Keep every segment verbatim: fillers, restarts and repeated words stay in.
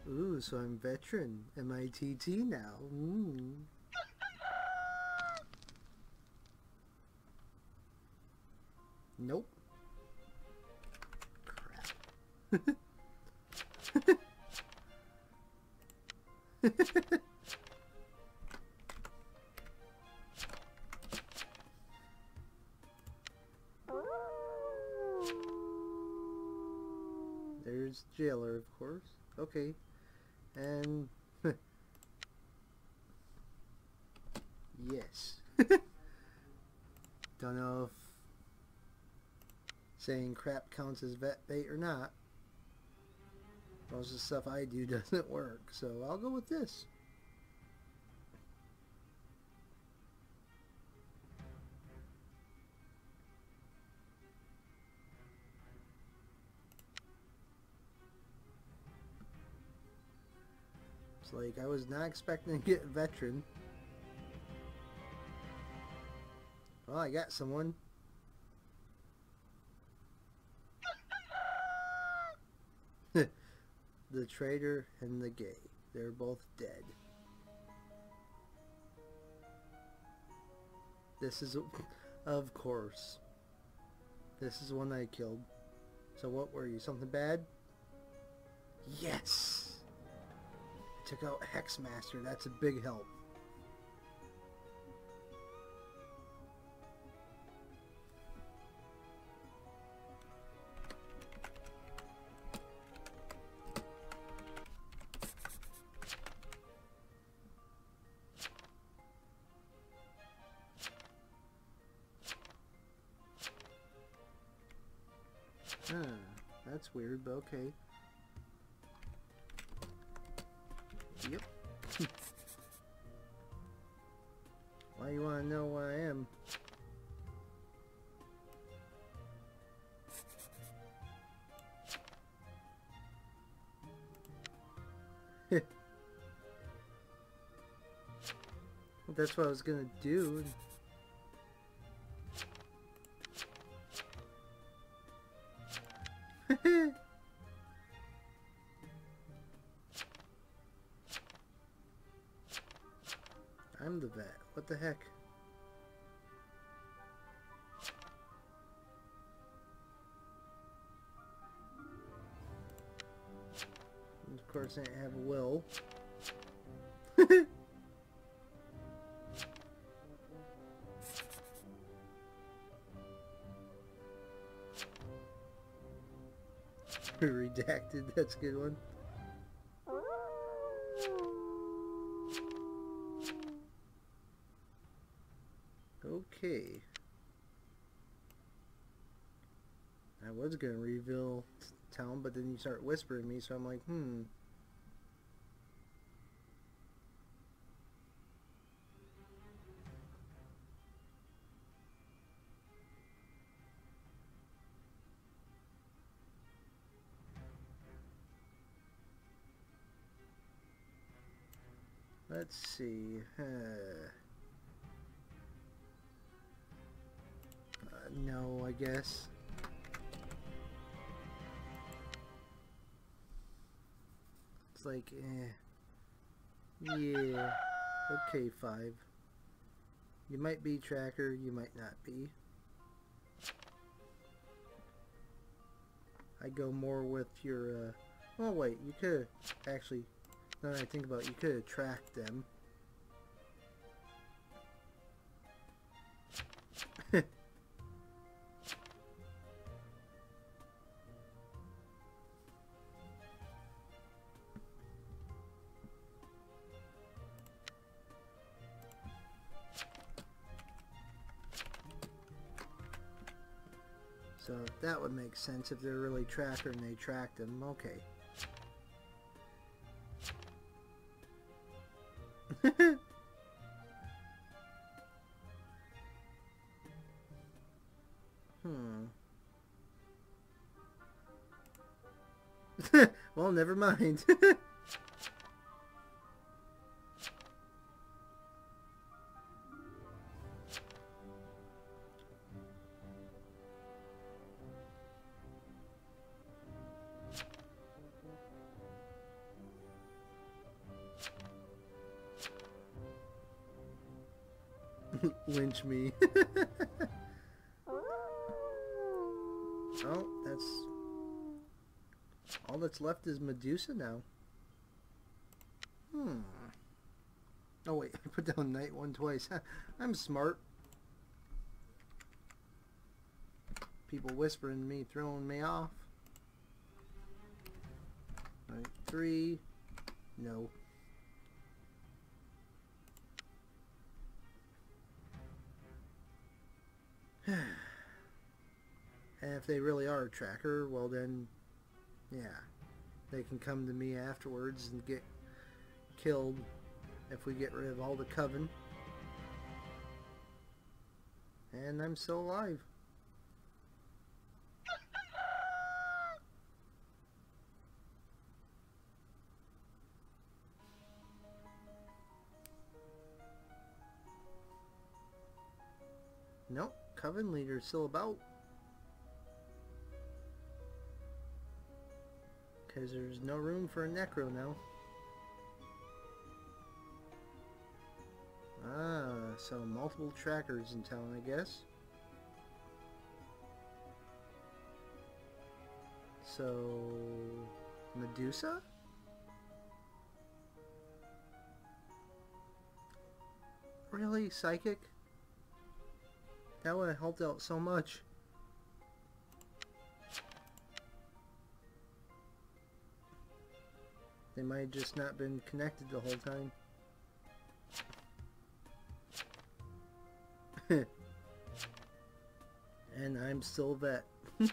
Ooh, so I'm veteran. M I T T now. Mm. Nope. Crap. There's jailer, of course. Okay. And yes. Don't know if saying crap counts as vet bait or not. Most of the stuff I do doesn't work, so I'll go with this. It's like I was not expecting to get veteran. Well, I got someone. The traitor and the gay. They're both dead. This is, of course. This is one I killed. So what were you? Something bad? Yes! Took out Hexmaster. That's a big help. Huh, that's weird, but okay. Yep. Why you want to know where I am? Well, that's what I was gonna do. I'm the vet. What the heck? And of course, I have a will. Redacted. That's a good one. Okay. I was gonna reveal town, but then you start whispering me, so I'm like, hmm. Let's see. Uh, uh, no, I guess. It's like, eh. Yeah. Okay, five. You might be tracker, you might not be. I go more with your, uh... oh, wait, you could actually... Now that I think about it, you could have tracked them. So that would make sense if they're really tracker and they tracked them. Okay. Hmm. Well, never mind. Lynch me. Oh, that's... all that's left is Medusa now. Hmm. Oh wait, I put down night one twice. I'm smart. People whispering to me, throwing me off. Night three. No. And if they really are a tracker, well then, yeah, they can come to me afterwards and get killed if we get rid of all the coven. And I'm still alive. Nope, coven leader's still about. Because there's no room for a necro now. Ah, so multiple trackers in town, I guess. So, Medusa? Really? Psychic? That would have helped out so much. They might have just not been connected the whole time. And I'm still a vet.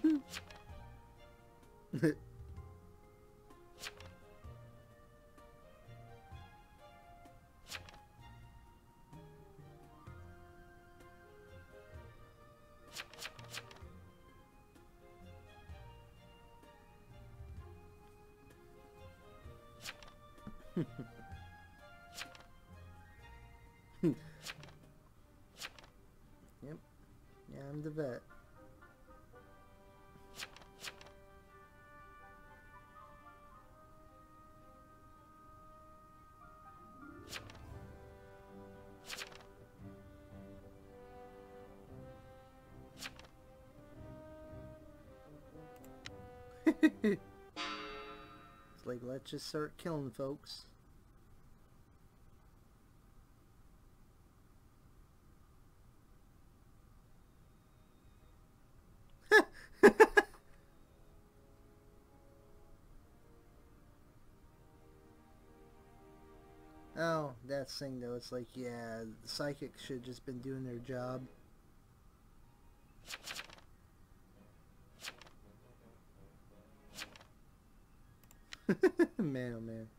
Yep. Yeah, I'm the vet. It's like, let's just start killing folks. Oh, that's the thing though. It's like, yeah, the psychics should have just been doing their job. Man, oh man.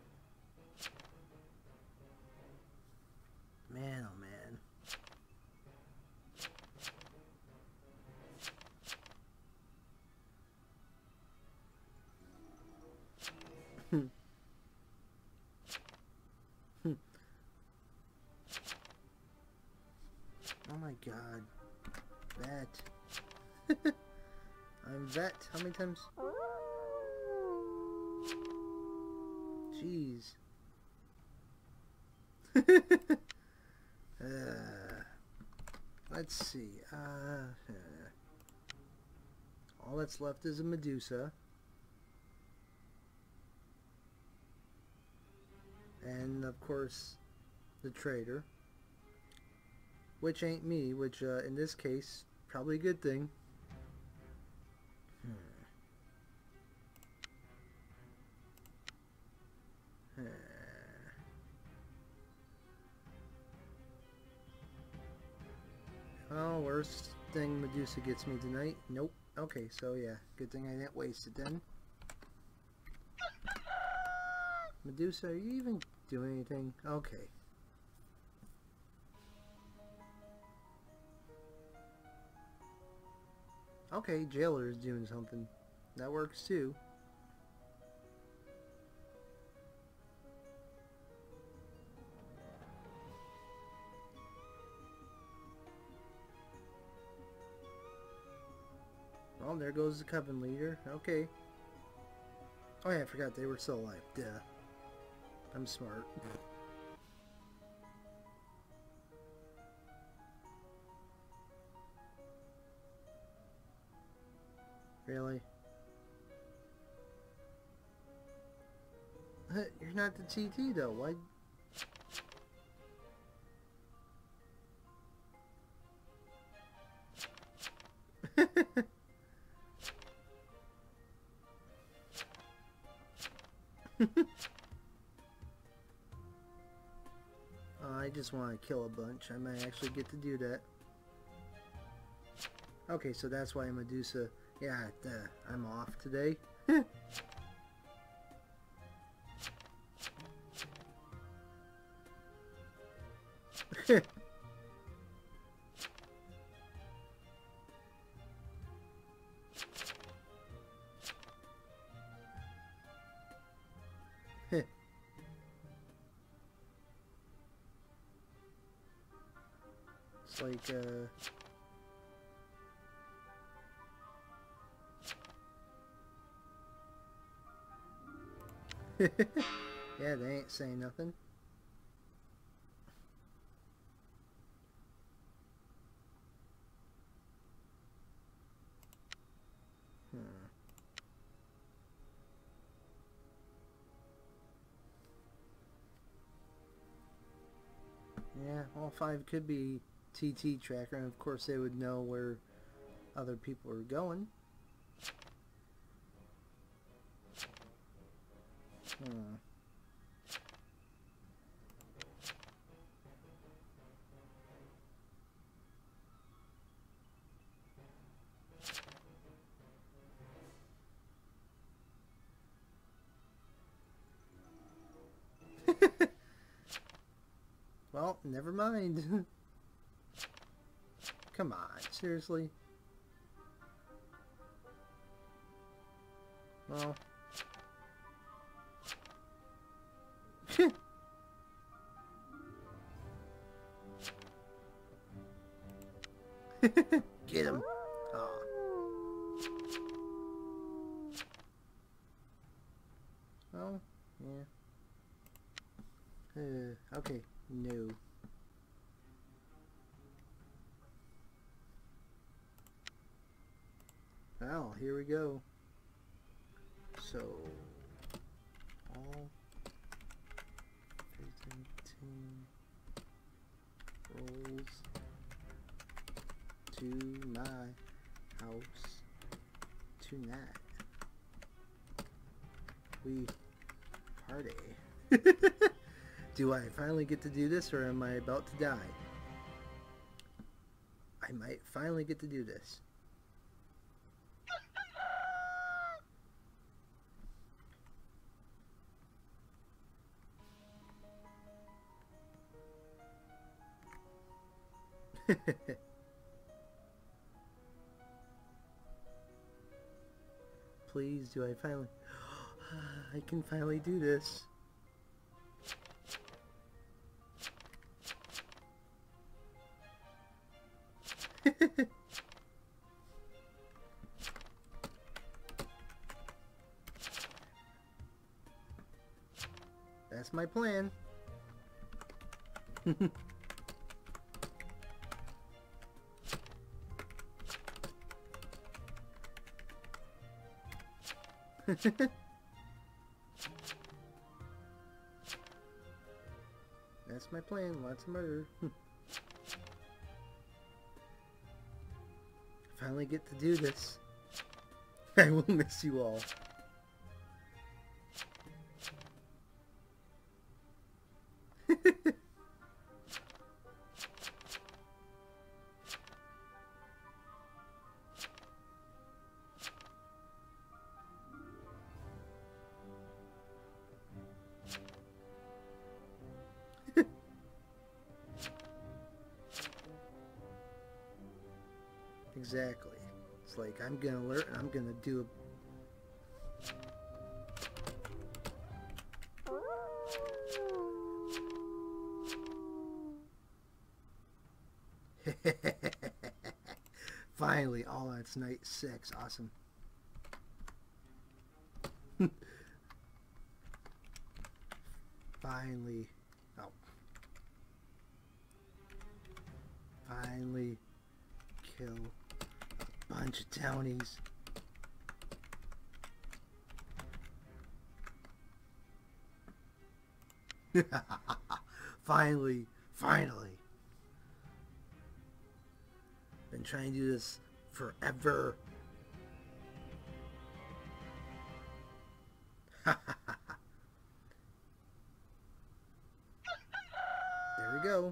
Man, oh man. Hmm. Hmm. Oh my god. Vet. I'm vet. How many times? Jeez. uh, let's see. Uh, uh, all that's left is a Medusa. And, of course, the traitor. Which ain't me, which, uh, in this case, probably a good thing. Hmm. Hmm. Oh, worst thing Medusa gets me tonight. Nope. Okay, so yeah, good thing I didn't waste it then. Medusa, are you even doing anything? Okay. Okay, Jailer is doing something. That works too. Well, there goes the coven leader. Okay. Oh yeah, I forgot they were still alive. Duh. I'm smart. Really? You're not the T T though. Why? uh, I just want to kill a bunch. I might actually get to do that. Okay, so that's why Medusa... Yeah, duh, I'm off today. It's like, uh... yeah, they ain't saying nothing. Hmm. Yeah, all five could be T T tracker, and of course they would know where other people are going. Hmm. Well, never mind. Come on, seriously? Well... Get him. Oh. Oh, yeah. Uh, okay, no. Well, here we go. So, all fifteen rolls to my house tonight. We party. Do I finally get to do this, or am I about to die? I might finally get to do this. Please, do I finally... I can finally do this. That's my plan. That's my plan. Lots of murder. Finally get to do this. I will miss you all. Exactly. It's like, I'm gonna learn, I'm gonna do a... Finally. Oh, that's night six. Awesome. Finally. Oh. Finally kill a bunch of townies. Finally, finally. Been trying to do this forever. There we go.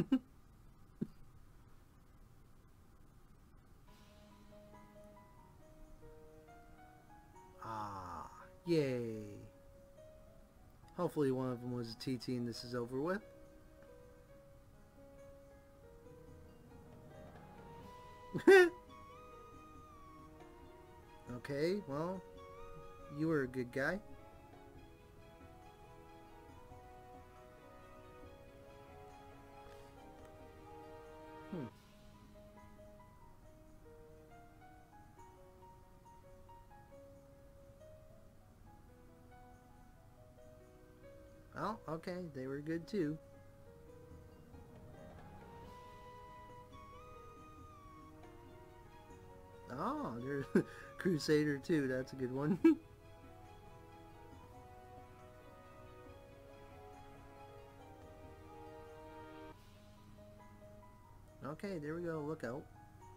Ah, yay. Hopefully one of them was a T T and this is over with. Okay, well, you were a good guy. Hmm. Oh, okay, they were good too. Oh, there's Crusader too, that's a good one. Okay, there we go, look out.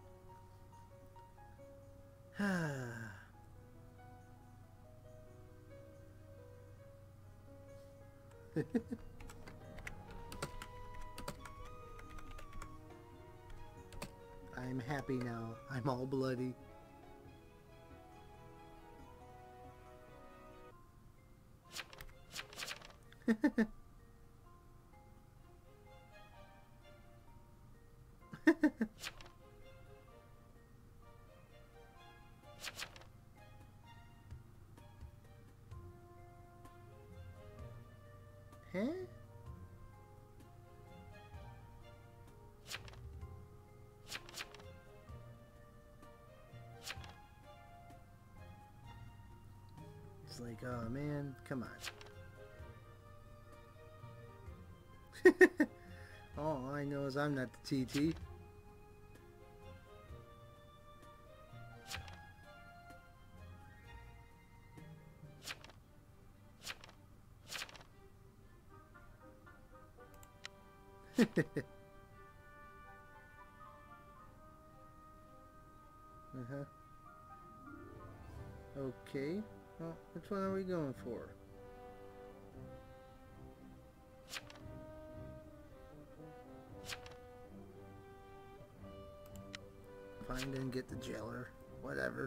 I'm happy now. I'm all bloody. Huh? It's like, oh man, come on. All I know is I'm not the T T. Uh-huh. Okay. Well, which one are we going for? Find and get the jailer. Whatever.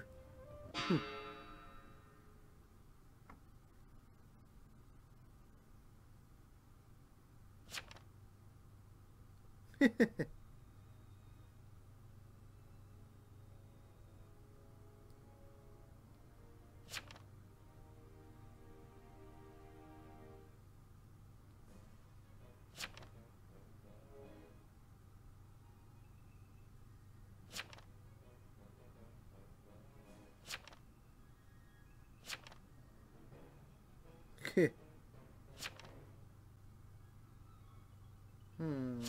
Hmm.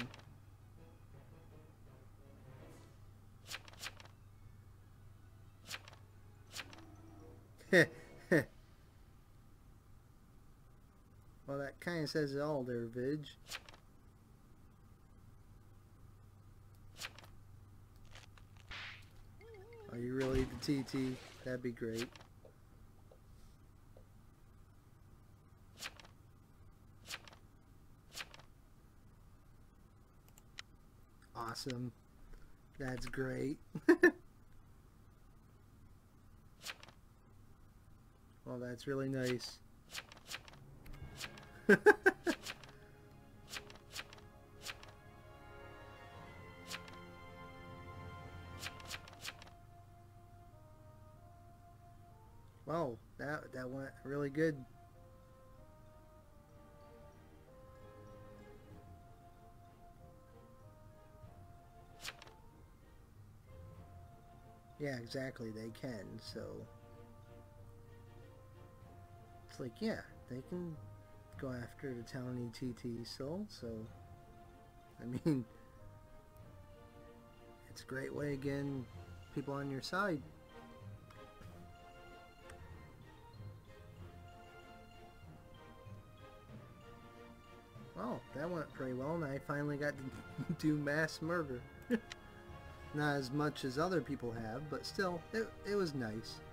Well, that kind of says it all there, Vidge. Are you really the T T? That'd be great. Awesome. That's great. Well, that's really nice. Wow, that that went really good. Yeah, exactly, they can, so it's like, yeah, they can go after the townie T T still, so I mean, it's a great way of getting people on your side. Well, that went pretty well, and I finally got to do mass murder. Not as much as other people have, but still, it, it was nice.